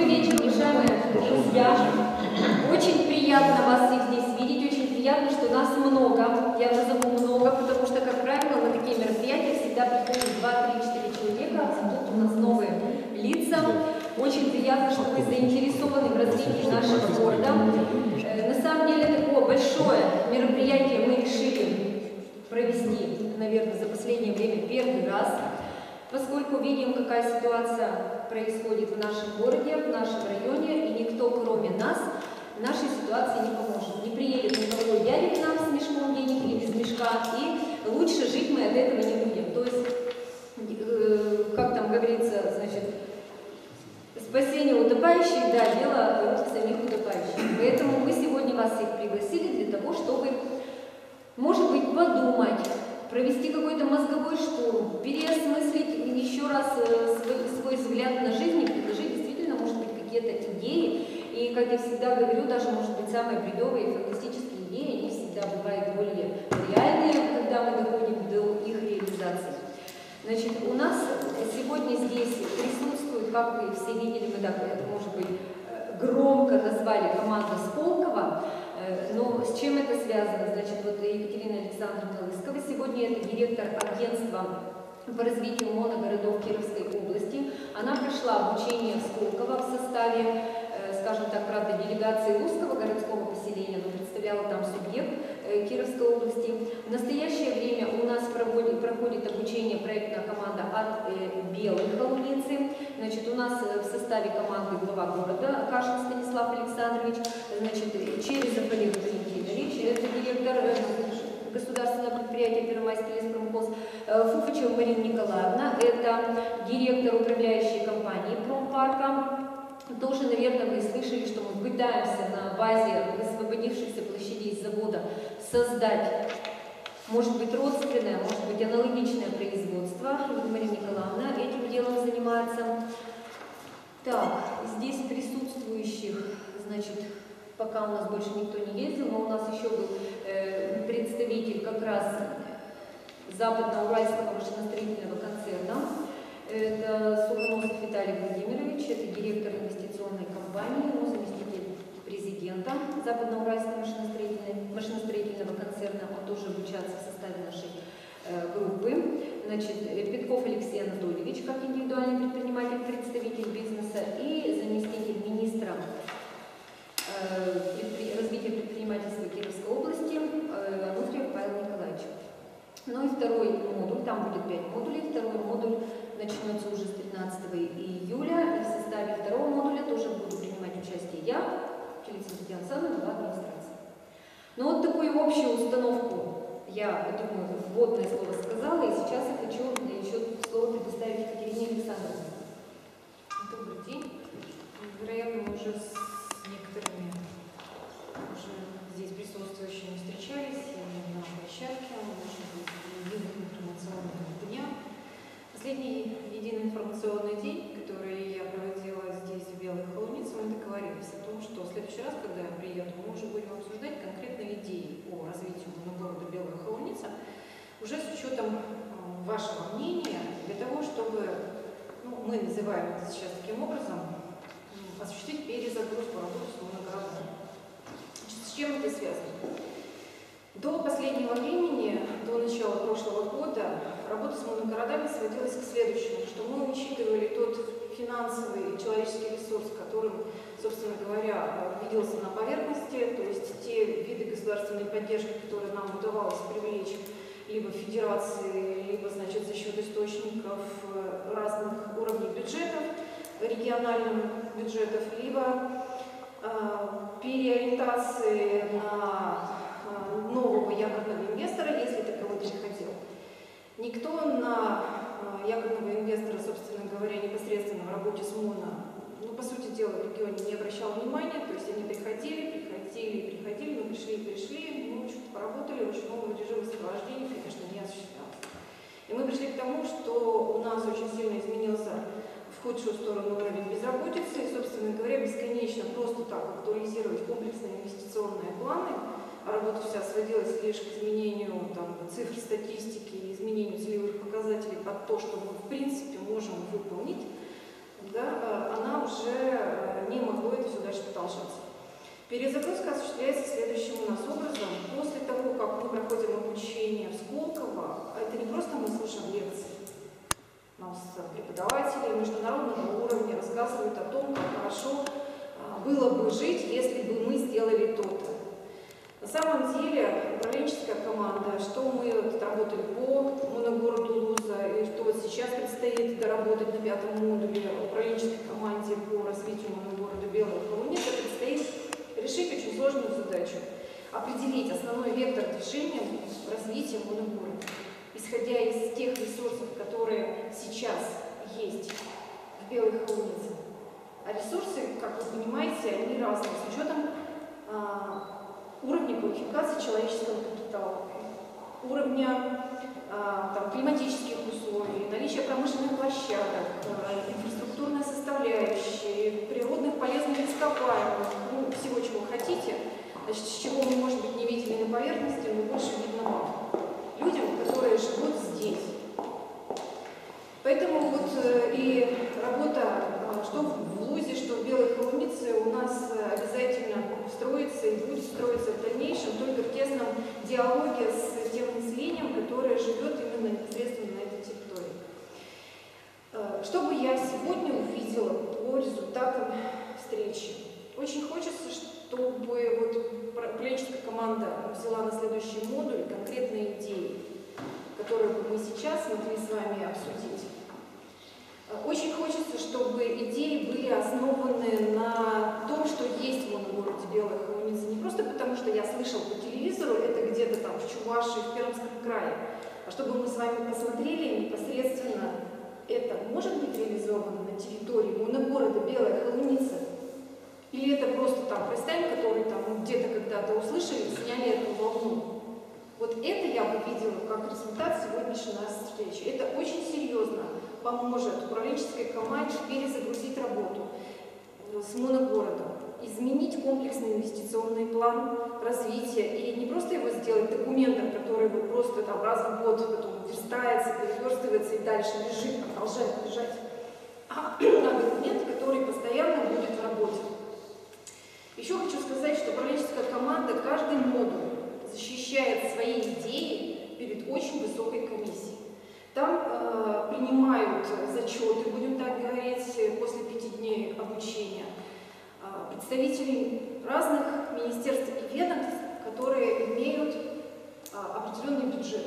вечер, уважаемые друзья. Очень приятно вас всех здесь видеть, очень приятно, что нас много. Я назову много, потому что, как правило, на такие мероприятия всегда приходят 2, 3, 4 человека, а тут у нас новые лица. Очень приятно, что вы заинтересованы в развитии нашего города. На самом деле, такое большое мероприятие мы решили провести, наверное, за последнее время первый раз, поскольку видим, какая ситуация происходит в нашем городе, в нашем районе, и никто, кроме нас, нашей ситуации не поможет. Не приедет никакой дядя к нам с мешком денег или без мешка, и лучше жить мы от этого не будем. То есть, как там говорится, значит, спасение утопающих, да, дело рук самих утопающих. Поэтому мы сегодня вас всех пригласили для того, чтобы, может быть, подумать, провести какой-то мозговой штурм, переосмыслить еще раз свой взгляд на жизнь и предложить действительно, может быть, какие-то идеи. И, как я всегда говорю, даже, может быть, самые бредовые фантастические идеи, они всегда бывают более реальные, когда мы доходим до их реализации. Значит, у нас сегодня здесь присутствует, как вы все видели, мы так, может быть, громко назвали команда Сколково. Но с чем это связано? Значит, вот Екатерина Александровна Лыскова сегодня это директор агентства по развитию моногородов Кировской области. Она прошла обучение в Сколково в составе, скажем так, правда, делегации Русского городского поселения, но представляла там субъект Кировской области. В настоящее время у нас проходит обучение проектная команда от Белой Холуницы. Значит, у нас в составе команды глава города Кашин Станислав Александрович, значит, Черезов Олег Валентинович, это директор государственного предприятия Первомайский леспромхоз, Фуфачева Марина Николаевна, это директор управляющей компании Промпарка. Тоже, наверное, вы слышали, что мы пытаемся на базе высвободившихся площадей завода создать, может быть, родственное, может быть, аналогичное производство. Марина Николаевна этим делом занимается. Так, здесь присутствующих, значит, пока у нас больше никто не ездил, но у нас еще был представитель как раз Западноуральского машиностроительного концерна. Это Сухоносов Виталий Владимирович, это директор инвестиционной компании, заместитель президента Западноуральского машиностроительного концерна. Он тоже обучается в составе нашей группы. Значит, Петков Алексей Анатольевич, как индивидуальный предприниматель, представитель бизнеса, и заместитель министра развития предпринимательства Кировской области Ануфриев Павел Николаевич. Ну и второй модуль, там будет 5 модулей, второй модуль начнется уже с 15 июля, и в составе второго модуля тоже буду принимать участие я, Челицын Татьяна Александровна, глава администрации. Ну вот такую общую установку я, думаю, вводное слово сказала, и сейчас я хочу еще слово предоставить Екатерине Александровне. Добрый день. Вероятно, мы уже с некоторыми уже здесь присутствующими встречались и на площадке, может быть, единых информационных дня. Последний единый информационный день, который я проводила здесь, в Белой Холунице, мы договорились о том, что в следующий раз, когда я приеду, мы уже будем обсуждать конкретные идеи по развитию города Белая Холуница, уже с учетом вашего мнения, для того, чтобы, ну, мы называем это сейчас таким образом, осуществить перезагрузку работы с моногородами. С чем это связано? До последнего времени, до начала прошлого года, работа с моногородами сводилась к следующему, что мы учитывали тот финансовый и человеческий ресурс, которым, собственно говоря, виделся на поверхности, то есть те виды государственной поддержки, которые нам удавалось привлечь либо в федерации, либо, значит, за счет источников разных уровней бюджетов, региональных бюджетов, либо переориентации на нового якорного инвестора, если таковой переходил. Никто на якорного инвестора, собственно говоря, непосредственно в работе с МОНО, ну, по сути дела, в регионе не обращал внимания, то есть они приходили, мы пришли, мы что-то поработали, ручного режима сопровождения, конечно, не осуществлялось. И мы пришли к тому, что у нас очень сильно изменился в худшую сторону уровень безработицы, и, собственно говоря, бесконечно просто так актуализировать комплексные инвестиционные планы, а работа вся сводилась лишь к изменению цифр статистики, изменению целевых показателей под то, что мы в принципе можем выполнить, да, она уже Перезагрузка осуществляется следующим у нас образом. После того, как мы проходим обучение в Сколково, это не просто мы слушаем лекции. У нас преподаватели международного уровня рассказывают о том, как хорошо было бы жить, если бы мы сделали то-то. На самом деле, управленческая команда, что мы работали по моногороду Луза, и что вот сейчас предстоит доработать на 5-м модуле управленческой команде по развитию моногорода Белая Холуница, предстоит решить очень сложную задачу. Определить основной вектор движения в развитии моногорода, исходя из тех ресурсов, которые сейчас есть в Белой Холунице. А ресурсы, как вы понимаете, они разные, с учетом уровня квалификации человеческого капитала, уровня климатических условий, наличия промышленных площадок, инфраструктурной составляющей, природных полезных ископаемых, всего, чего хотите, значит, чего мы, может быть, не видели на поверхности, но больше видно вам, людям, которые живут здесь. Поэтому вот и работа, что в Лузе, что в Белой Холунице, у нас обязательно строится и будет строиться в дальнейшем только в тесном диалоге с тем населением, которое живет именно непосредственно на этой территории. Что бы я сегодня увидела по результатам встречи? Очень хочется, чтобы вот управленческая команда взяла на следующий модуль конкретные идеи, которые мы сейчас смогли с вами обсудить. Очень хочется, чтобы идеи были основаны на том, что есть в моногороде Белая Холуница. Не просто потому, что я слышал по телевизору, это где-то там в Чувашии, в Пермском крае, а чтобы мы с вами посмотрели непосредственно, это может быть реализовано на территории моногорода Белая Холуница? Или это просто там фристайл, который там где-то когда-то услышали и сняли эту волну? Вот это я бы видела как результат сегодняшней нашей встречи. Это очень серьезно поможет управленческой команде перезагрузить работу с моногородом, изменить комплексный инвестиционный план развития и не просто его сделать документом, который вот просто там раз в год потом верстается, переверстывается и дальше лежит, продолжает лежать, а документ, который постоянно будет в работе. Еще хочу сказать, что управленческая команда каждый модуль защищает свои идеи перед очень высокой комиссией. Там принимают зачеты, будем так говорить, после 5 дней обучения представители разных министерств и ведомств, которые имеют определенный бюджет.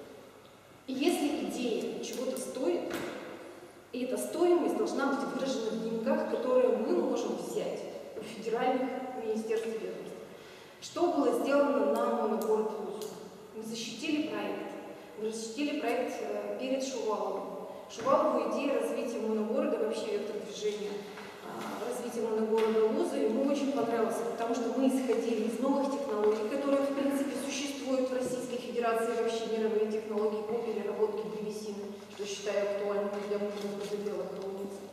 И если идея чего-то стоит, и эта стоимость должна быть выражена в деньгах, которые мы можем взять у федеральных министерств и ведомств. Что было сделано на моногород Лузу? Мы защитили проект. Мы защитили проект перед Шуваловым. Шувалову идея развития моногорода, вообще вектор движения развития моногорода Лузы, ему очень понравился, потому что мы исходили из новых технологий, которые, в принципе, существуют в Российской Федерации, вообще мировые технологии по переработке древесины, что считаю актуальным для моногорода Белой Холуницы.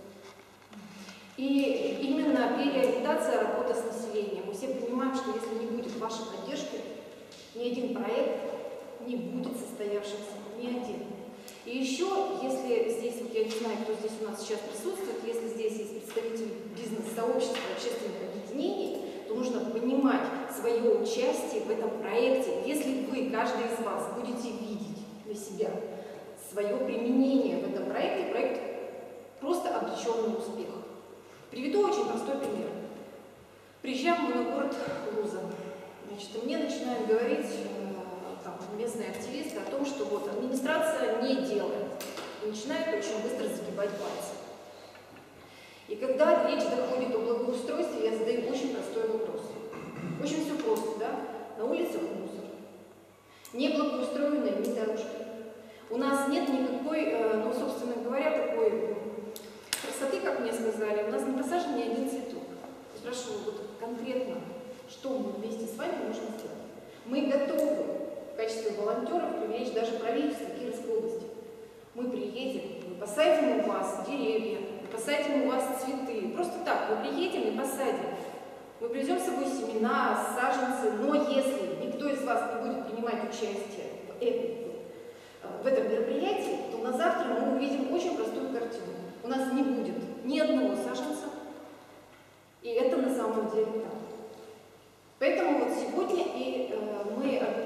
И именно переориентация работы с населением. Мы все понимаем, что если не будет вашей поддержки, ни один проект не будет состоявшимся, ни один. И еще, если здесь, вот я не знаю, кто здесь у нас сейчас присутствует, если здесь есть представители бизнес-сообщества, общественных объединений, то нужно понимать свое участие в этом проекте. Если вы, каждый из вас, будете видеть для себя свое применение в этом проекте, проект просто обречен на успех. Приведу очень простой пример. Приезжаем в моногород Луза. Значит, мне начинают говорить местные активисты о том, что вот администрация не делает. И начинают очень быстро загибать пальцы. И когда речь доходит о благоустройстве, я задаю очень простой вопрос. Очень все просто, да? На улицах мусор. Не благоустроенные ни дорожки. У нас нет никакой, собственно говоря, такой красоты, как мне сказали. У нас не посажен ни один цветок. Я спрашиваю вот конкретно, что мы вместе с вами можем сделать. Мы готовы в качестве волонтеров привлечь даже правительство Кировской области. Мы приедем, мы посадим у вас деревья, мы посадим у вас цветы. Просто так, мы приедем и посадим. Мы привезем с собой семена, саженцы, но если никто из вас не будет принимать участие в этом мероприятии, то на завтра мы увидим очень простую картину. У нас не будет ни одного саженца, и это на самом деле так.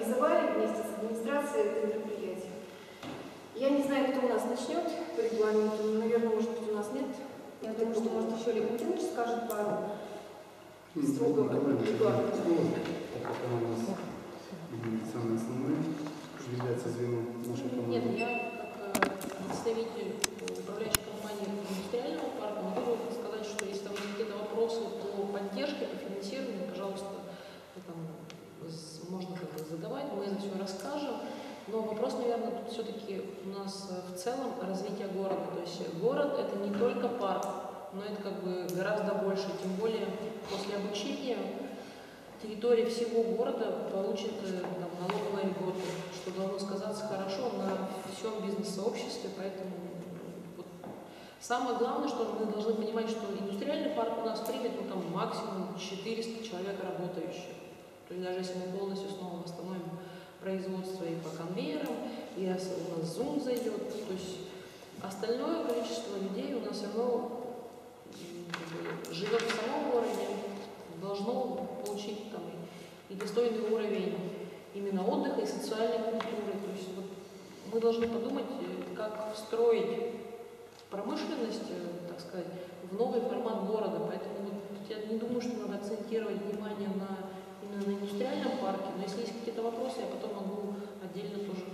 организовали вместе с администрацией это мероприятие. Я не знаю, кто у нас начнет по регламенту, но, наверное, может быть, у нас нет. Я думаю, что, может, еще Олег Владимирович скажет пару строго Николай, регламента. так как она у нас самое основное, является звеном нашей команды. Нет, я как представитель управляющей компании индустриального парка могу сказать, что если там какие-то вопросы по поддержке, по финансированию, пожалуйста, там, можно как бы задавать, мы это все расскажем. Но вопрос, наверное, тут все-таки у нас в целом развитие города. То есть город — это не только парк, но это как бы гораздо больше. Тем более после обучения территория всего города получит там, налоговые льготы, что должно сказаться хорошо на всем бизнес-сообществе. Поэтому вот, самое главное, что мы должны понимать, что индустриальный парк у нас примет там, максимум 400 человек работающих. То есть даже если мы полностью снова восстановим производство и по конвейерам, и у нас Zoom зайдет, то есть остальное количество людей у нас все равно живет в самом городе, должно получить там и достойный уровень именно отдыха и социальной культуры. То есть вот, мы должны подумать, как встроить промышленность, так сказать, в новый формат города. Поэтому вот, я не думаю, что надо акцентировать внимание на индустриальном парке, но если есть какие-то вопросы, я потом могу отдельно тоже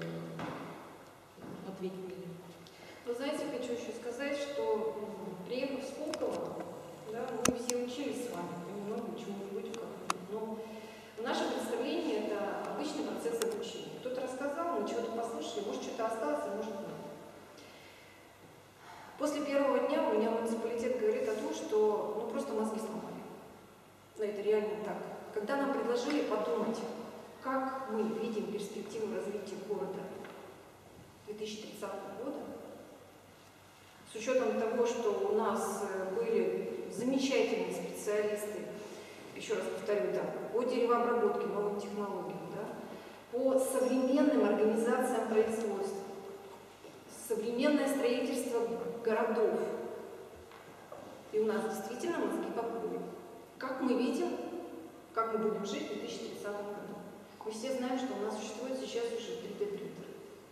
ответить на них. Вы знаете, хочу еще сказать, что приехав с Сколково, да, мы все учились с вами понемногу чему-нибудь как-нибудь, но в нашем представлении это обычный процесс обучения. Кто-то рассказал, мы чего-то послушали, может что-то осталось, а может нет. После первого дня у меня муниципалитет говорит о том, что ну, просто мозги сломали. Но это реально так. Когда нам предложили подумать, как мы видим перспективу развития города 2030 года, с учетом того, что у нас были замечательные специалисты, еще раз повторю, да, по деревообработке, новым технологиям, да, по современным организациям производства, современное строительство городов. И у нас действительно мозги поплыли. Как мы видим, как мы будем жить в 2030 году. Мы все знаем, что у нас существует сейчас уже 3D-принтер.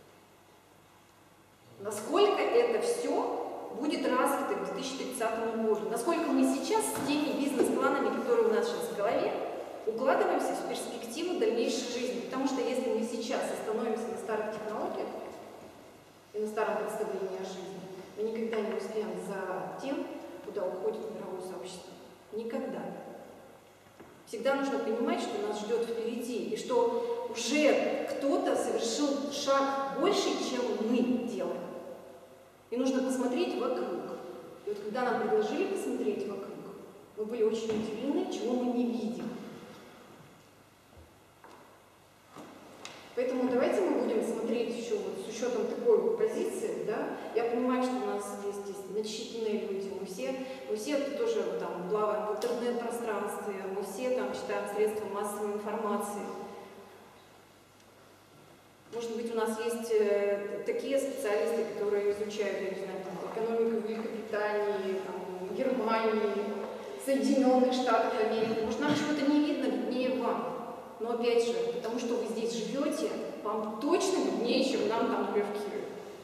Насколько это все будет развито к 2030 году? Насколько мы сейчас с теми бизнес-планами, которые у нас сейчас в голове, укладываемся в перспективу дальнейшей жизни? Потому что если мы сейчас остановимся на старых технологиях и на старом представлении о жизни, мы никогда не успеем за тем, куда уходит мировое сообщество. Никогда. Всегда нужно понимать, что нас ждет впереди, и что уже кто-то совершил шаг больше, чем мы делаем. И нужно посмотреть вокруг. И вот когда нам предложили посмотреть вокруг, мы были очень удивлены, чего мы не видим. Поэтому давайте мы будем смотреть еще вот с учетом такой позиции, да. Я понимаю, что у нас есть начитанные люди, мы все тоже там плаваем в интернет-пространстве, мы все там читаем средства массовой информации. Может быть, у нас есть такие специалисты, которые изучают, я не знаю, там, экономику Великобритании, там, Германии, Соединенных Штатов Америки. Может, нам чего-то не видно, виднее вам. Но опять же, потому что вы здесь живете, вам точно виднее, чем нам там, например, в Киеве.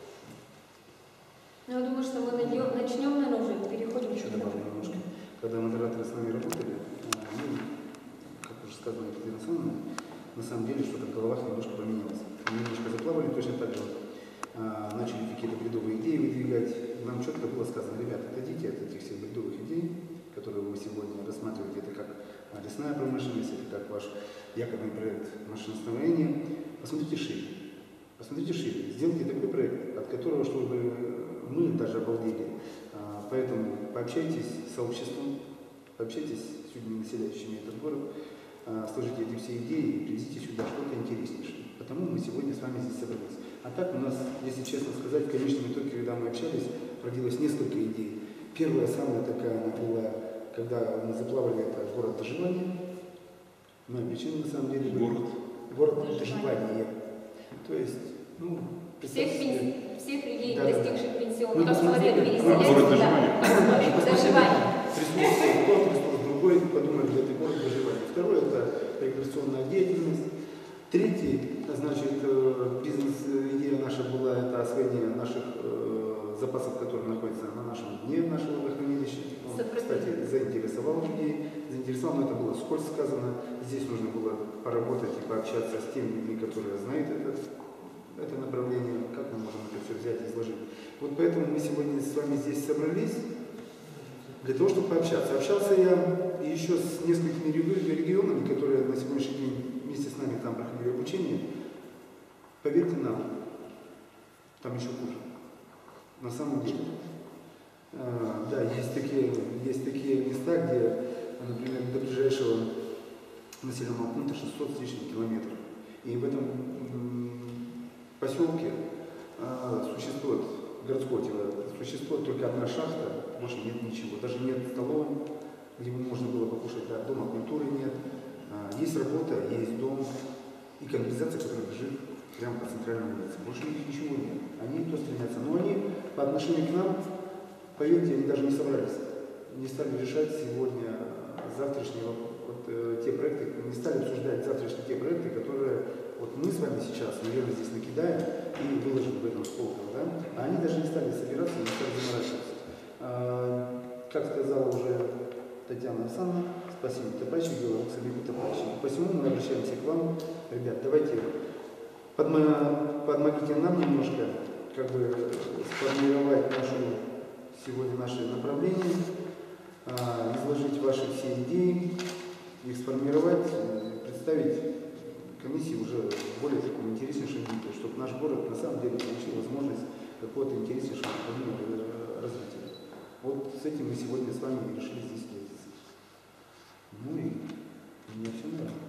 Ну, я думаю, что мы начнем, наверное, уже переходим Еще добавлю немножко. Когда модераторы с нами работали, ну, как уже сказано, Екатерина Александровна, на самом деле что-то в головах немножко поменялось. Мы немножко заплавали, точно так же начали какие-то бредовые идеи выдвигать. Нам четко было сказано: ребята, отойдите от этих всех бредовых идей, которые вы сегодня рассматриваете, это как лесная промышленность, это как ваш якобный проект машиностроения. Посмотрите шире. Посмотрите шире. Сделайте такой проект, от которого, чтобы мы даже обалдели. Поэтому пообщайтесь с сообществом, пообщайтесь с людьми, населяющими этот город, сложите эти все идеи и приведите сюда что-то интереснейшее. Потому мы сегодня с вами здесь собрались. А так у нас, если честно сказать, в конечном итоге, когда мы общались, родилось несколько идей. Первая, самая такая, она была, когда мы заплавали это город доживания. Моя причина на самом деле город доживания. То есть, ну, всех людей, да, достигших пенсионного возраста, переселять город сюда. Доживание. Присутствие кто-то, другой, подумали, что это город доживания. Второе — это рекреационная деятельность. Третий, значит, бизнес-идея наша была это освоение наших запасов, которые находятся на нашем дне нашего водохранилища. Он, кстати, заинтересовал людей, но это было вскользь сказано. Здесь нужно было поработать и пообщаться с теми людьми, которые знают это направление, как мы можем это все взять и изложить. Вот поэтому мы сегодня с вами здесь собрались для того, чтобы пообщаться. Общался я еще с несколькими регионами, которые на сегодняшний день вместе с нами там проходили обучение. Поверьте нам, там еще хуже. На самом деле. Да, есть такие места, где, например, до ближайшего населенного пункта 600 с лишним километров. И в этом поселке существует городского тела, существует только одна шахта, больше нет ничего. Даже нет столовой, где бы можно было покушать, да, дома культуры нет. Есть работа, есть дом и канализация, которая лежит прямо по центральной улице. Больше у них ничего нет. Они то стремятся. Но они по отношению к нам, поверьте, они даже не собрались. Не стали решать сегодня завтрашние те проекты, не стали обсуждать завтрашние те проекты, которые вот мы с вами сейчас, наверное, здесь накидаем и выложим в этом сколково. Да? А они даже не стали собираться, не стали заморачиваться. Как сказала уже Татьяна Александровна, спасибо Топачи, Белорус, Топачи. Посему мы обращаемся к вам. Ребят, давайте подмогите нам немножко, как бы сформировать сегодня наши направления, изложить ваши все идеи, их сформировать, представить комиссии уже в более таком интереснейшем виде, чтобы наш город на самом деле получил возможность какого-то интереснейшего направления развития. Вот с этим мы сегодня с вами решили здесь встретиться. Ну и мне все нравится.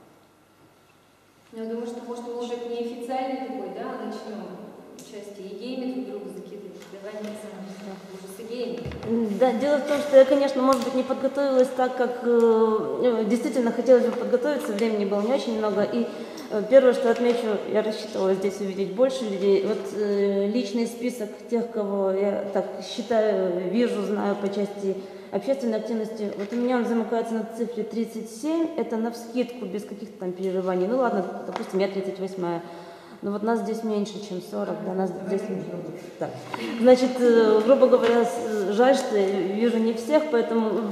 Я думаю, что может неофициальный такой, да, начнем участие идеями друг друга закидывать. Давай, уже с идеями. Да, дело в том, что я, конечно, может быть, не подготовилась так, как действительно хотелось бы подготовиться, времени было не очень много. И первое, что отмечу, я рассчитывала здесь увидеть больше людей. Вот личный список тех, кого я так считаю, вижу, знаю по части общественной активности. Вот у меня он замыкается на цифре 37, это навскидку, без каких-то там перерываний. Ну ладно, допустим, я 38-я. Но вот нас здесь меньше, чем 40, да, нас здесь так. Значит, грубо говоря, жаль, что я вижу не всех, поэтому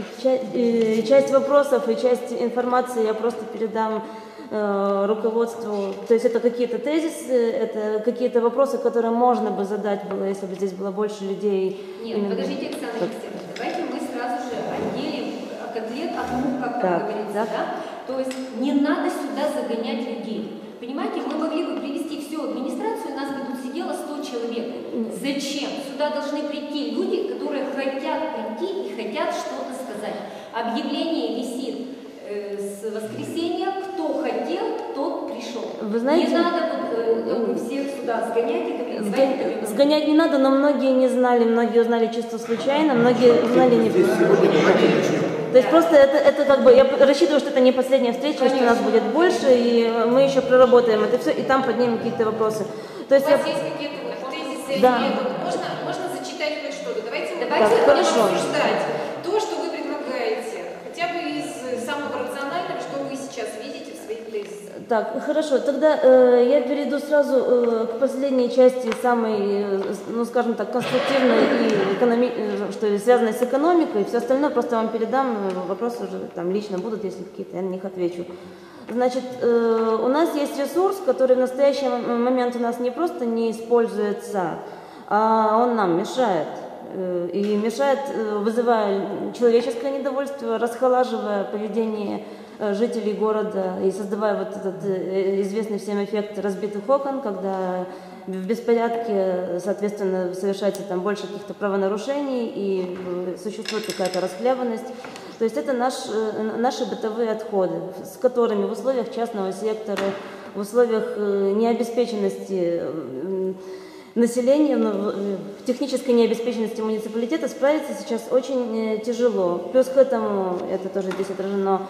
часть вопросов и часть информации я просто передам руководству. То есть это какие-то тезисы, это какие-то вопросы, которые можно бы задать было, если бы здесь было больше людей. Нет, подождите, Александра Алексеевна, давайте мы сразу же отделим котлет от мух, как там говорится, да? То есть не надо сюда загонять людей. Понимаете, мы могли бы привести всю администрацию, у нас бы тут сидело 100 человек. Зачем? Сюда должны прийти люди, которые хотят прийти и хотят что-то сказать. Объявление висит с воскресенья, кто хотел, тот пришел. Вы знаете, не надо всех сюда сгонять и говорить. Сгонять не надо, но многие не знали, многие узнали чисто случайно, многие узнали не... То есть просто это как бы, я рассчитываю, что это не последняя встреча, что у нас будет больше, и мы еще проработаем это все, и там поднимем какие-то вопросы. То есть у вас есть какие-то тезисы? Да. Можно зачитать хоть что-то? Давайте хорошо. обсуждать то, что вы предлагаете, хотя бы из самого рационального, что вы сейчас видите в своих тезисах. Так, хорошо, тогда я перейду сразу к последней части, самой, ну скажем так, конструктивной и что связанной с экономикой. Все остальное просто вам передам, вопросы уже там лично будут, если какие-то, я на них отвечу. Значит, у нас есть ресурс, который в настоящий момент у нас не просто не используется, а он нам мешает. И мешает, вызывая человеческое недовольство, расхолаживая поведение жителей города и создавая вот этот известный всем эффект разбитых окон, когда в беспорядке, соответственно, совершается там больше каких-то правонарушений и существует какая-то расхлябанность. То есть это наши бытовые отходы, с которыми в условиях частного сектора, в условиях необеспеченности населения, в технической необеспеченности муниципалитета справиться сейчас очень тяжело. Плюс к этому, это тоже здесь отражено,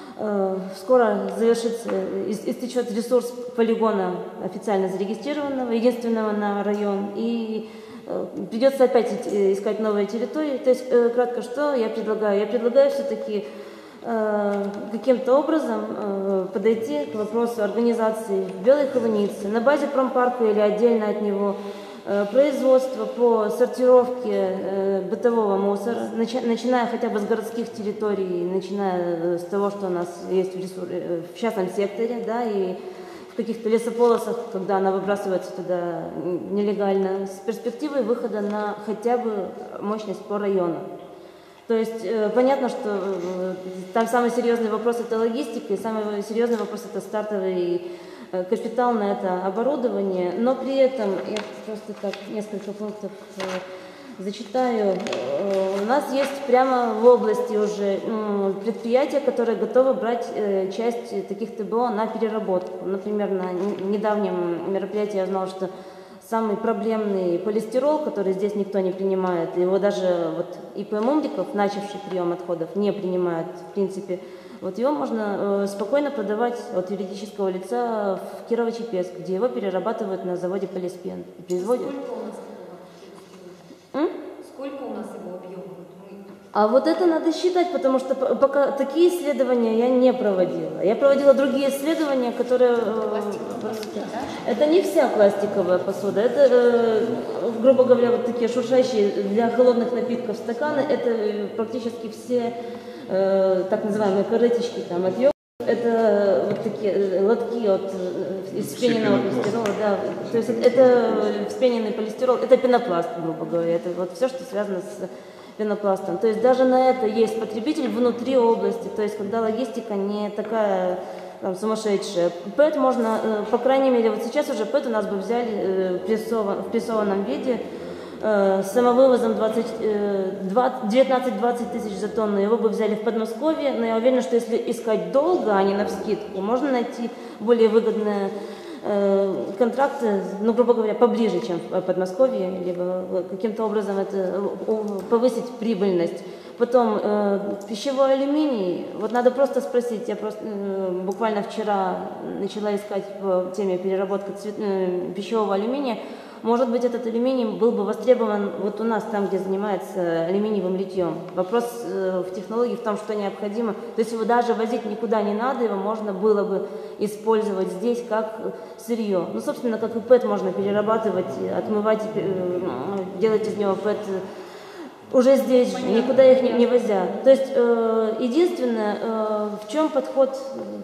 скоро завершится, истечет ресурс полигона официально зарегистрированного, единственного на район, и придется опять искать новые территории. То есть, кратко, что я предлагаю? Я предлагаю все-таки каким-то образом подойти к вопросу организации в Белой Холунице на базе промпарка или отдельно от него производство по сортировке бытового мусора, начиная хотя бы с городских территорий, начиная с того, что у нас есть в частном секторе, да, и в каких-то лесополосах, когда она выбрасывается туда нелегально, с перспективой выхода на хотя бы мощность по району. То есть понятно, что там самый серьезный вопрос – это логистика, и самый серьезный вопрос – это стартовый капитал на это оборудование, но при этом, я просто так несколько пунктов зачитаю, у нас есть прямо в области уже предприятия, которые готовы брать часть таких ТБО на переработку. Например, на недавнем мероприятии я знала, что самый проблемный полистирол, который здесь никто не принимает, его даже вот ИП Мумриков, начавший прием отходов, не принимают в принципе. Вот его можно спокойно продавать от юридического лица в Кирово-Чепецк, где его перерабатывают на заводе Полиспен. Производят. Сколько у нас его объема? А вот это надо считать, потому что пока такие исследования я не проводила. Я проводила другие исследования, которые... Это не вся пластиковая посуда. Это, грубо говоря, вот такие шуршащие для холодных напитков стаканы. Это практически все так называемые корытички там, от йогурта. Это вот такие лотки из вспененного полистирола. Да. То есть это вспененный полистирол. Это пенопласт, грубо говоря. Это вот все, что связано с пенопластом. То есть даже на это есть потребитель внутри области, то есть когда логистика не такая там, сумасшедшая. ПЭТ можно, по крайней мере, вот сейчас уже ПЭТ у нас бы взяли в прессованном виде с самовывозом 19-20 тысяч за тонну, его бы взяли в Подмосковье, но я уверена, что если искать долго, а не навскидку, можно найти более выгодные контракты, ну, грубо говоря, поближе, чем в Подмосковье, либо каким-то образом это повысить прибыльность. Потом пищевой алюминий, вот надо просто спросить, я просто буквально вчера начала искать по теме переработки пищевого алюминия. Может быть, этот алюминий был бы востребован вот у нас, там, где занимается алюминиевым литьем. Вопрос в технологии в том, что необходимо. То есть его даже возить никуда не надо, его можно было бы использовать здесь как сырье. Ну, собственно, как и ПЭТ можно перерабатывать, отмывать, делать из него ПЭТ уже здесь же, никуда их не возя. То есть единственное, в чем подход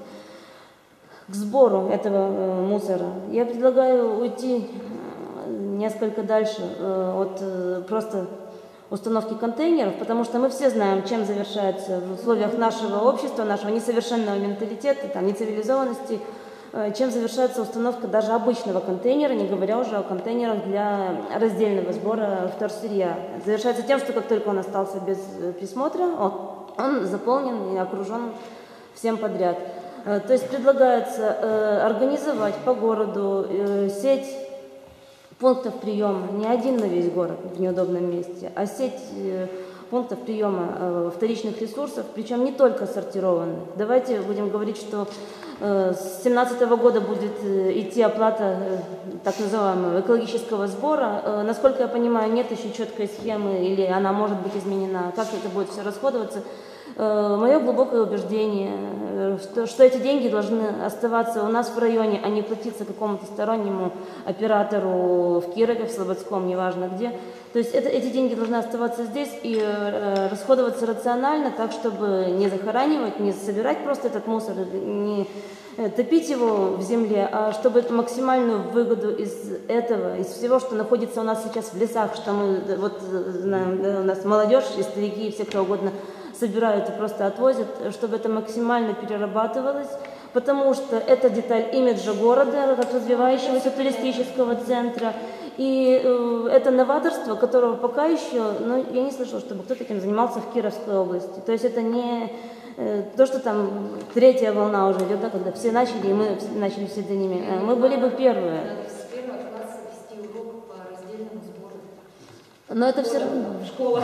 к сбору этого мусора. Я предлагаю уйти несколько дальше от просто установки контейнеров, потому что мы все знаем, чем завершается в условиях нашего общества, нашего несовершенного менталитета, там, нецивилизованности, чем завершается установка даже обычного контейнера, не говоря уже о контейнерах для раздельного сбора вторсырья. Завершается тем, что как только он остался без присмотра, он заполнен и окружен всем подряд. То есть предлагается организовать по городу сеть пунктов приема, не один на весь город в неудобном месте, а сеть пунктов приема вторичных ресурсов, причем не только сортированных. Давайте будем говорить, что с 2017 года будет идти оплата так называемого экологического сбора. Насколько я понимаю, нет еще четкой схемы, или она может быть изменена, как это будет все расходоваться. Мое глубокое убеждение, что эти деньги должны оставаться у нас в районе, а не платиться какому-то стороннему оператору в Кирове, в Слободском, неважно где. То есть эти деньги должны оставаться здесь и расходоваться рационально, так, чтобы не захоранивать, не собирать просто этот мусор, не топить его в земле, а чтобы максимальную выгоду из этого, из всего, что находится у нас сейчас в лесах, что мы, вот у нас молодежь и старики, и все кто угодно, собирают и просто отвозят, чтобы это максимально перерабатывалось, потому что это деталь имиджа города, как развивающегося туристического центра, и это новаторство, которого пока еще, ну, я не слышала, чтобы кто-то этим занимался в Кировской области. То есть это не то, что там третья волна уже идет, да, когда все начали, и мы начали все за ними. Мы были бы первые. С первого класса вести урок по раздельному сбору. Но это все равно. В школах.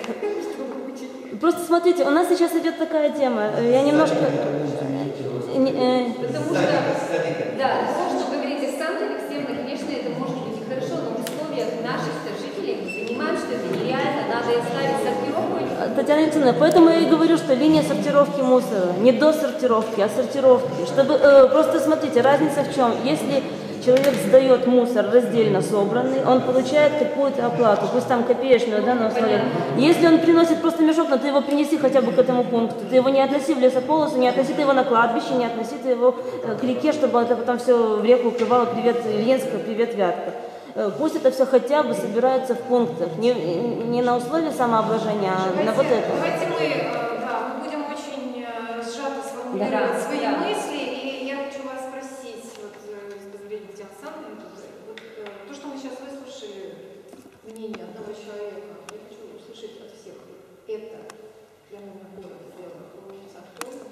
Просто смотрите, у нас сейчас идет такая тема. Я немножко... Потому что, да, то, что вы говорите, станция экстремно, конечно, это может быть и хорошо, но в условиях наших жителей мы понимаем, что это нереально, надо ставить сортировку. Татьяна Александровна, поэтому я и говорю, что линия сортировки мусора, не до сортировки, а сортировки. Чтобы, просто смотрите, разница в чем? Если человек сдает мусор раздельно собранный, он получает какую-то оплату, пусть там копеечную, да, на условиях. Если он приносит просто мешок, но ты его принеси хотя бы к этому пункту, ты его не относи в лесополосу, не относи ты его на кладбище, не относи ты его к реке, чтобы это потом все в реку уплывало, привет Ильинска, привет Вятка. Пусть это все хотя бы собирается в пунктах, не на условии самообложения, а на вот это. Давайте мы будем очень сжато сформулировать свои мысли, и я хочу вас спросить, вот, с позволения Татьяны Александровны, то, что мы сейчас выслушали, мнение одного человека, я хочу услышать от всех, это для моего города дело актуально?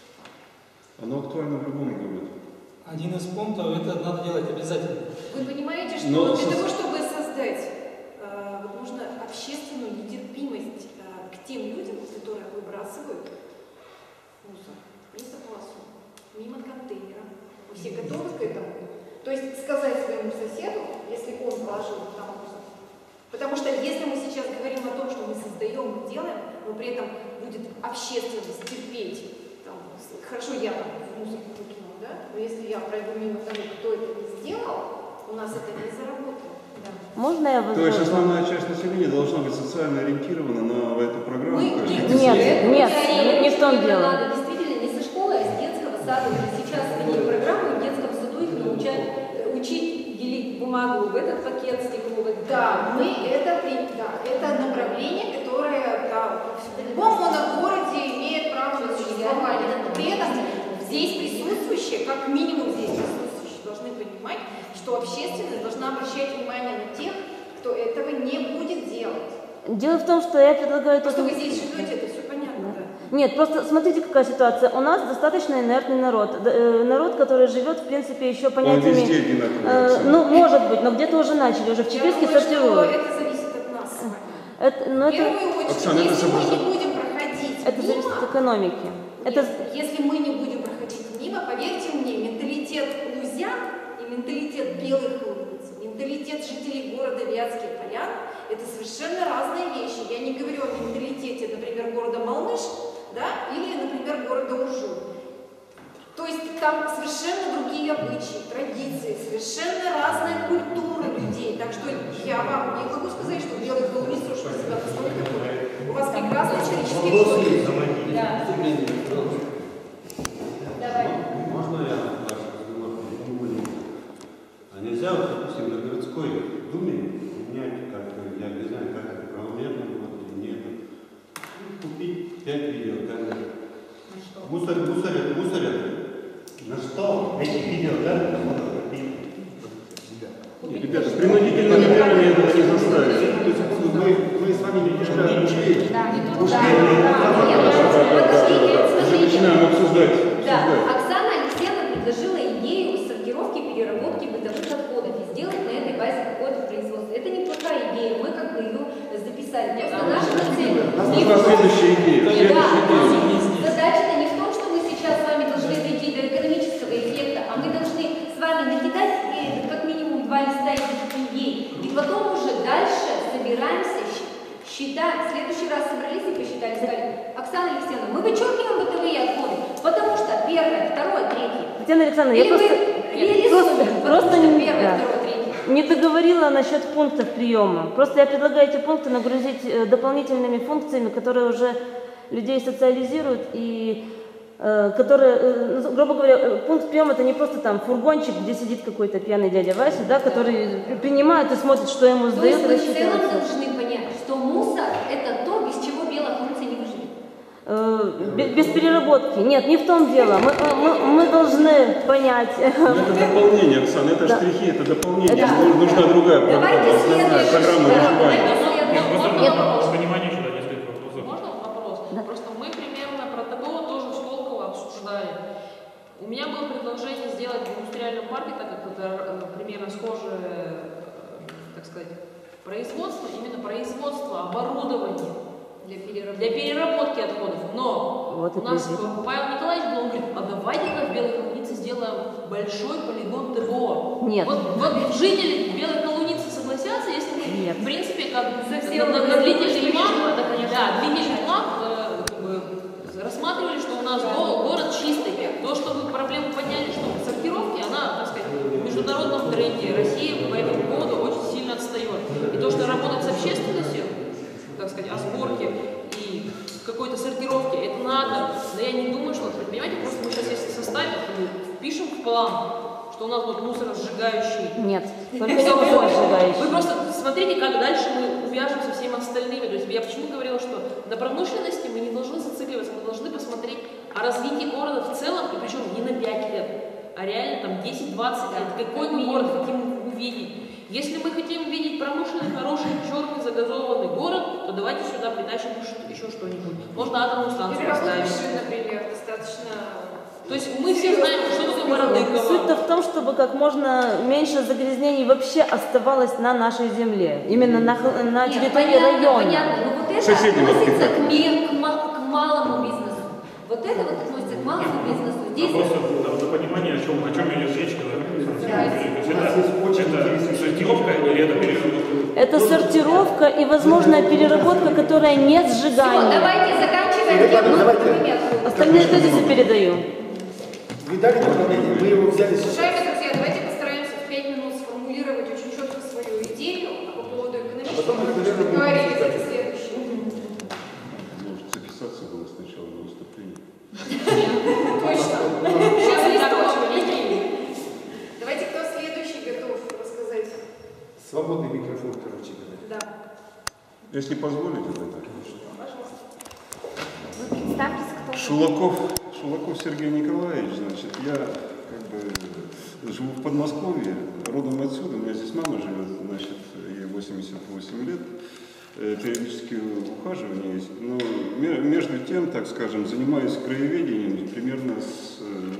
Оно актуально в любом городе. Один из пунктов это надо делать обязательно. Вы понимаете, что для того, чтобы создать нужно общественную нетерпимость к тем людям, которые выбрасывают мусор не согласуют, мимо контейнера. Вы все готовы к этому? То есть сказать своему соседу, если он положил там мусор. Потому что если мы сейчас говорим о том, что мы создаем, мы делаем, но при этом будет общественность терпеть, там, хорошо, я там мусор выкинул, да? Но если я пройду мимо того, кто это не сделал, у нас это не заработает. Да. Можно я То есть основная часть населения должна быть социально ориентирована на эту программу? Нет, не в том дело. Надо действительно не со школы, а с детского сада. Уже сейчас ввели программу, в детском саду их научают учить делить бумагу в этот пакет, стекло в этот. Да, это направление, которое в любом моногороде имеет право на существование. При этом здесь присутствующие, как минимум здесь присутствующие, должны понимать, что общественность должна обращать внимание на тех, кто этого не будет делать. Дело в том, что я предлагаю... То, что вы здесь живете, это все понятно, да? Нет, просто смотрите, какая ситуация. У нас достаточно инертный народ. Народ, который живет, в принципе, еще понятиями... Он везде одинаковый. Ну, может быть, но где-то уже начали, уже в Чепецке сортируют. Я думаю, что это зависит от нас с вами. В первую очередь, Оксана, если мы не будем проходить это мимо, зависит от экономики. если мы не будем проходить мимо, поверьте мне, менталитет лузян и менталитет белых луниц, менталитет жителей города Вятских Полян – это совершенно разные вещи. Я не говорю о менталитете, например, города Малмыж, да, или, например, города Ужур. То есть там совершенно другие обычаи, традиции, совершенно разная культура людей. Так что я вам не могу сказать, что белых луниц уж вы себя настолько будете. У вас прекрасный исторический опыт. Да. Давай. Можно я ваш разговор перейду? А нельзя, вот, допустим, на городской думе менять, как я не знаю, как это правомерно было или нет, купить 5 видеокамер. Мусорят. На что? Эти видеокамеры надо купить. Нет, ребята, принудительными мерами это не заставить. То есть мы с вами не ушли. Уже начинаем обсуждать. Да, Оксана Алексеевна предложила идею сортировки, переработки бытовых отходов и сделать на этой базе какое-то производство. Это неплохая идея, мы как бы ее записали. Просто наша цель... Нужна следующая идея. Задача-то не в том, что мы сейчас с вами должны дойти до экономического эффекта, а мы должны с вами накидать как минимум 2 листа этих идей. И потом уже дальше собираемся, считаем. В следующий раз собрались и посчитали, сказали: Оксана Алексеевна, мы вычеркиваем бытовые отходы, потому что первое, второе, третье. Татьяна Александровна, я просто не договорила насчет пунктов приема. Просто я предлагаю эти пункты нагрузить дополнительными функциями, которые уже людей социализируют и которые, грубо говоря, пункт приема это не просто там фургончик, где сидит какой-то пьяный дядя Вася, да, который принимает и смотрит, что ему сдают, То есть мы в целом рассчитывается. должны понять, что мусор это то, без чего белая функция не выживет. Без переработки. Нет, не в том дело. Мы должны понять. Это дополнение, Оксана, это штрихи, это дополнение. Да. Нужна другая Давайте основная программа выживания. Можно вопрос? Просто мы примерно про такого тоже в Сколково обсуждали. У меня было предложение сделать в индустриальном парке, так как это примерно схожее, так сказать, производство, именно производство оборудования для переработки отходов. Но Вот у нас Павел Николаевич был, он говорит: а давайте-ка в Белой Холунице сделаем большой полигон ТВО. Нет. Вот жители Белой Холуницы согласились. согласятся, если мы, Нет. в принципе, как Совсем на длительный смешно, план, это, конечно. да, длительный план как бы, рассматривали, что у нас город чистый. То, что вы проблему подняли, что сортировки, она, так сказать, в международном тренде. Россия по этому поводу очень сильно отстает. И то, что работать с общественностью, так сказать, о сборке и какой-то сортировке, это надо. Но я не думаю, что, понимаете, просто мы сейчас если составим, впишем в план, что у нас будет мусоросжигающий. Нет, только Всё, не вы сжигающий. просто смотрите, как дальше мы увяжем со всеми остальными. То есть я почему говорила, что на промышленности мы не должны зацикливаться, мы должны посмотреть о развитии города в целом, и причем не на 5 лет, а реально там 10-20 лет. Какой мы город хотим увидеть. Если мы хотим видеть промышленный, хороший, черный, загазованный город, то давайте сюда притащим еще что-нибудь. Можно атомную станцию поставить. Например, достаточно... То есть мы все знаем, что такое Бородыкова. Суть-то в том, чтобы как можно меньше загрязнений вообще оставалось на нашей земле, именно на Нет, территории понятно, района. понятно, но вот это Соседнего относится архитектора. к малому бизнесу. Вот это вот относится к малому бизнесу. Здесь Просто для понимания, о чем идет речь, когда это сортировка или это переработка? Это сортировка и возможная переработка, которая не все, сжигание. давайте заканчиваем тему. Давайте. Остальные тезисы передаю. Вы дали направление, мы его взяли сейчас. Уважаемые друзья, давайте постараемся в 5 минут сформулировать очень четко свою идею по поводу экономического. потом мы, наверное, будем Говорили обсуждать. это следующее. Может, записаться было сначала на выступление? Точно. Сейчас листочек. Давайте, кто следующий готов рассказать? Свободный микрофон, короче говоря. Да. Если позволите, тогда, конечно. Вы представьтесь, кто вы. Шулаков Сергей Николаевич, значит, я как бы живу в Подмосковье, родом отсюда, у меня здесь мама живет, значит, ей 88 лет, периодически ухаживание есть, но между тем, так скажем, занимаюсь краеведением примерно с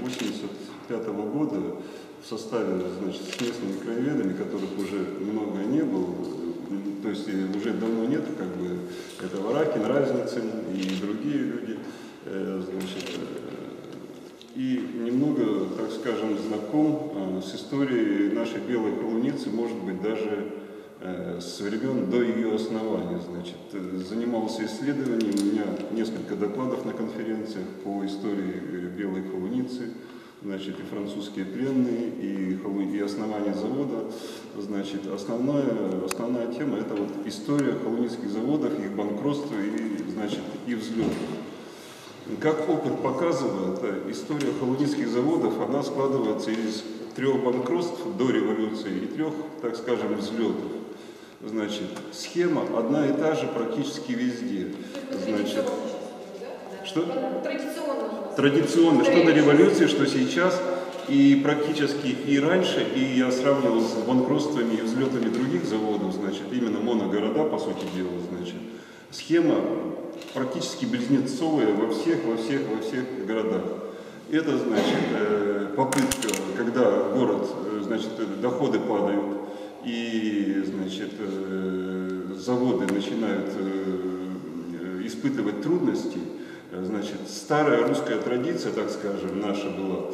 85 года в составе, значит, с местными краеведами, которых уже много не было, то есть уже давно нет, как бы, это Варакин, Разницын и другие люди, значит, и немного, так скажем, знаком с историей нашей белой холуницы, может быть, даже с времен до ее основания. Значит, занимался исследованием, у меня несколько докладов на конференциях по истории белой холуницы, значит, и французские пленные, и основание завода. Значит, основная тема – это вот история холуницких заводов, их банкротства и, значит, и взлетов. Как опыт показывает, история холуницких заводов, она складывается из 3 банкротств до революции и 3, так скажем, взлетов. Значит, схема одна и та же практически везде. Значит, что? Традиционно, что до революции, что сейчас, и практически и раньше, и я сравнивал с банкротствами и взлетами других заводов, значит, именно моногорода, по сути дела, значит, схема практически близнецовая во всех городах. Это, значит, попытка, когда город, значит, доходы падают, и, значит, заводы начинают испытывать трудности, значит, старая русская традиция, так скажем, наша была,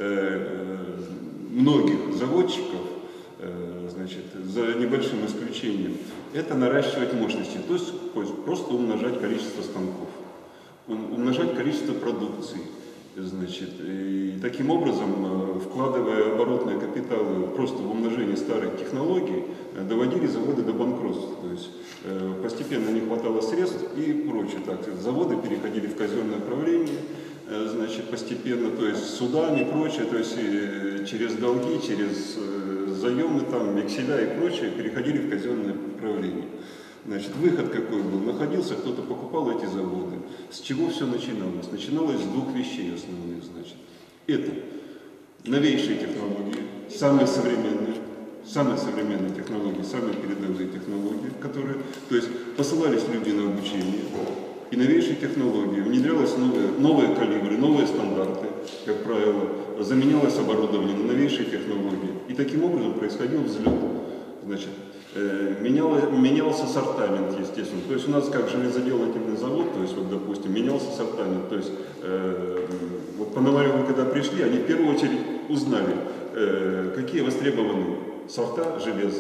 многих заводчиков, значит, за небольшим исключением, это наращивать мощности, то есть просто умножать количество станков, умножать количество продукции. Значит, и таким образом, вкладывая оборотные капиталы просто в умножение старых технологий, доводили заводы до банкротства. То есть постепенно не хватало средств и прочее. Так, заводы переходили в казенное управление, значит, постепенно, то есть судами и прочее, то есть через долги, через заемы, там, векселя и прочее, переходили в казенное управление. Значит, выход какой был? Находился, кто-то покупал эти заводы. С чего все начиналось? Начиналось с 2 вещей основных, значит. Это новейшие технологии, самые современные технологии, самые передовые технологии, которые, то есть посылались люди на обучение, и новейшие технологии, внедрялись новые калибры, новые стандарты, как правило, заменялось оборудование на новейшие технологии. И таким образом происходил взлет. Значит, менялся сортамент, естественно. То есть у нас как железоделательный завод, то есть вот, допустим, менялся сортамент. То есть вот Пономаревы, когда пришли, они в первую очередь узнали, какие востребованы сорта железа,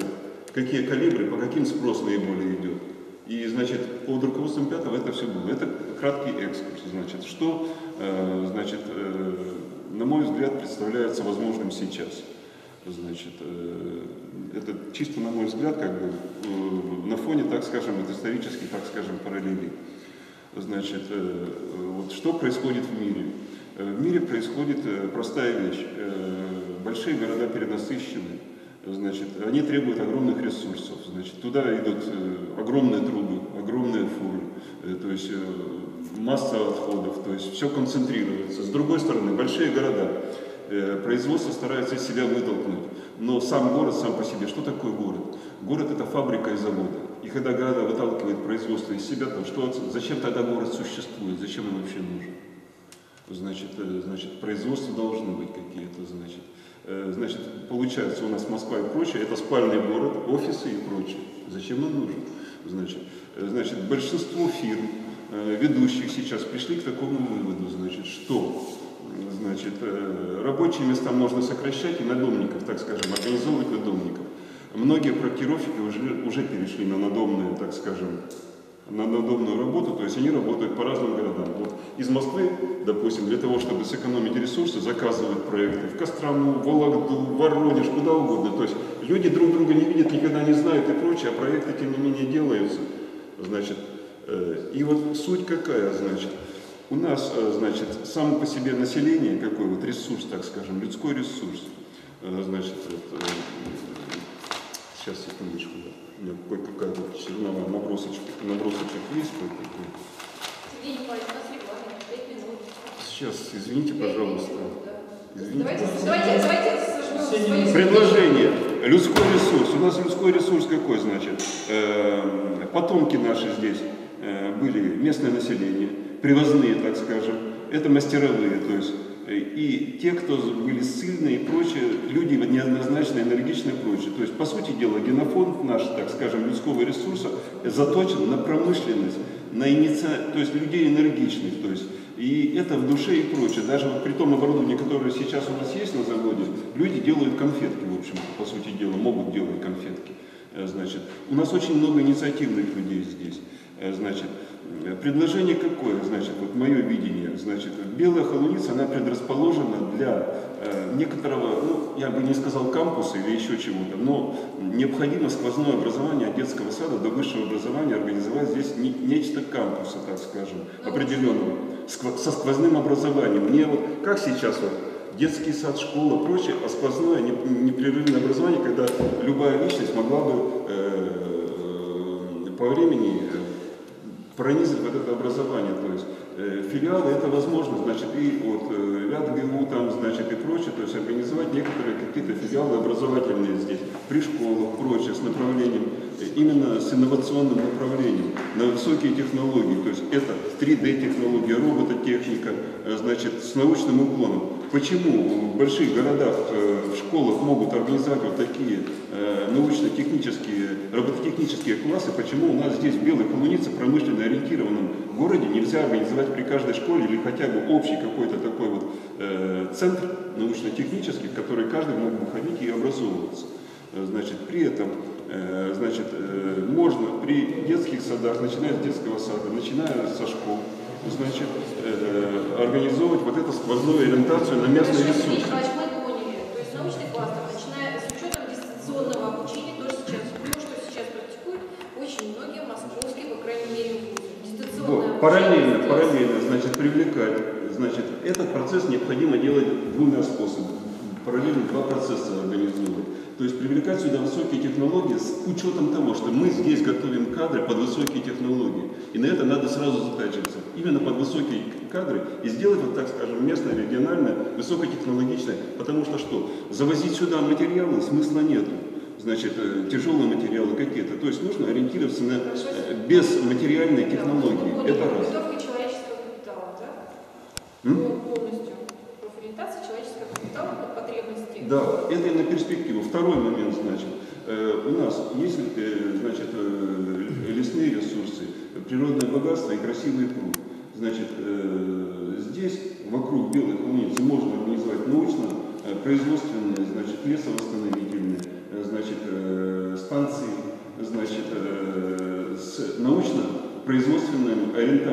какие калибры, по каким спрос наиболее идет. И, значит, под руководством Пятого это все было. Это краткий экскурс. Значит, что, значит, на мой взгляд, представляется возможным сейчас. Значит, это чисто, на мой взгляд, как бы на фоне, так скажем, от исторических, так скажем, параллелей. Значит, вот что происходит в мире? В мире происходит простая вещь. Большие города перенасыщены. Значит, они требуют огромных ресурсов. Значит, туда идут огромные трубы, огромные фуры, то есть масса отходов, то есть все концентрируется. С другой стороны, большие города, производство старается из себя вытолкнуть, но сам город сам по себе, что такое город? Город — это фабрика и заводы. И когда города выталкивают производство из себя, то что, зачем тогда город существует, зачем он вообще нужен? Значит, производства должны быть какие-то, значит, получается, у нас Москва и прочее, это спальный город, офисы и прочее. Зачем он нужен? Значит, большинство фирм, ведущих сейчас, пришли к такому выводу, значит, что рабочие места можно сокращать и надомников, так скажем, организовывать надомников. Многие проектировщики уже перешли на надомные, так скажем, на надомную работу, то есть они работают по разным городам. Вот из Москвы, допустим, для того, чтобы сэкономить ресурсы, заказывают проекты в Кострому, Вологду, Воронеж, куда угодно. То есть люди друг друга не видят, никогда не знают и прочее, а проекты, тем не менее, делаются. Значит, и вот суть какая, значит, у нас, значит, само по себе население, какой вот ресурс, так скажем, людской ресурс, значит, вот, сейчас, секундочку, да. У меня какая-то черновая набросочек есть кое-какой. Сергей Николаевич, у нас регламент, 5 минут. Сейчас, извините, пожалуйста. Извините. Давайте Предложение. Людской ресурс. У нас людской ресурс какой, значит? Потомки наши здесь были местное население, привозные, так скажем. Это мастеровые, то есть и те, кто были ссыльные и прочее, люди неоднозначно энергичные и прочее. То есть, по сути дела, генофонд наш, так скажем, людского ресурса заточен на промышленность, на то есть людей энергичных, то есть, и это в душе и прочее. Даже вот при том оборудовании, которое сейчас у нас есть на заводе, люди делают конфетки, в общем, по сути дела, могут делать конфетки. Значит, у нас очень много инициативных людей здесь. Значит, предложение какое? Значит, вот мое видение. Значит, Белая Холуница, она предрасположена для некоторого, ну, я бы не сказал кампуса или еще чего-то, но необходимо сквозное образование от детского сада до высшего образования организовать здесь нечто кампуса, так скажем, определенного, со сквозным образованием. Мне вот, как сейчас вот, детский сад, школа, прочее, а сквозное непрерывное образование, когда любая личность могла бы по времени пронизывать вот это образование, то есть филиалы это возможно, значит, и вот ВятГУ там, значит, и прочее, то есть организовать некоторые какие-то филиалы образовательные здесь, при школах, прочее, с направлением, именно с инновационным направлением, на высокие технологии, то есть это 3D-технология, робототехника, значит, с научным уклоном. Почему в больших городах, в школах могут организовать вот такие научно-технические, робототехнические классы, почему у нас здесь в Белой Холунице, промышленно ориентированном городе, нельзя организовать при каждой школе или хотя бы общий какой-то такой вот центр научно-технический, в который каждый мог бы ходить и образовываться. Значит, при этом, значит, можно при детских садах, начиная с детского сада, начиная со школ, значит, организовывать вот эту сквозную ориентацию на местные ресурсы. Мы поняли. То есть научный кластер, начиная с учетом дистанционного обучения, то, что сейчас практикуют очень многие московские, по крайней мере, дистанционное вот, параллельно, значит, привлекать. Значит, этот процесс необходимо делать двумя способами. Параллельно два процесса организовывать. То есть привлекать сюда высокие технологии с учетом того, что мы здесь готовим кадры под высокие технологии. И на это надо сразу затачиваться. Именно под высокие кадры и сделать, вот так скажем, местное, региональное, высокотехнологичное. Потому что что? Завозить сюда материалы смысла нету. Значит, тяжелые материалы какие-то. То есть нужно ориентироваться на безматериальные технологии. Это раз. Подготовка человеческого капитала, да? Полностью. Профориентация человеческого капитала под потребности. Да, это и на перспективу. Второй момент, значит, у нас есть, значит, лесные ресурсы, природное богатство и красивый пруд. Значит, здесь, вокруг Белой Холуницы, можно организовать научно-производственные, значит, лесовосстановительные, значит, станции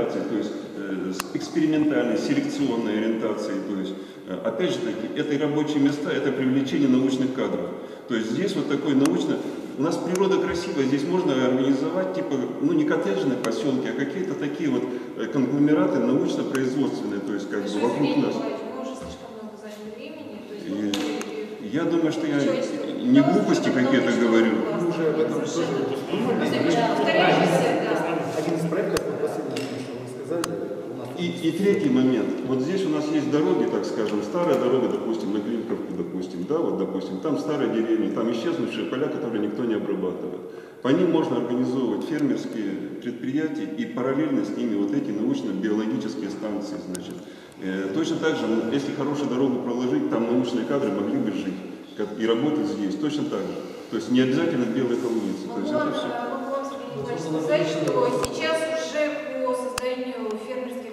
ориентацией, то есть с экспериментальной, селекционной ориентацией. То есть, опять же таки, это и рабочие места, это привлечение научных кадров. То есть здесь вот такой научно... У нас природа красивая, здесь можно организовать типа, ну не коттеджные поселки, а какие-то такие вот конгломераты научно-производственные, то есть как бы вокруг нас. Мы уже слишком много заняли времени. То есть, Я думаю, что я не глупости какие-то говорю. Мы уже об этом тоже повторяемся, да. один из проектов, вот последний, что вы сказали, у нас... И третий момент. Вот здесь у нас есть дороги, так скажем, старая дорога, допустим, на Глинковку, допустим, да, вот, допустим, там старые деревни, там исчезнувшие поля, которые никто не обрабатывает. По ним можно организовывать фермерские предприятия и параллельно с ними вот эти научно-биологические станции, значит. Точно так же, если хорошую дорогу проложить, там научные кадры могли бы жить и работать здесь, точно так же. То есть не обязательно белые холуницы. То есть это все. Могу вам, Сергей Николаевич, сказать, что сейчас уже по созданию фермерских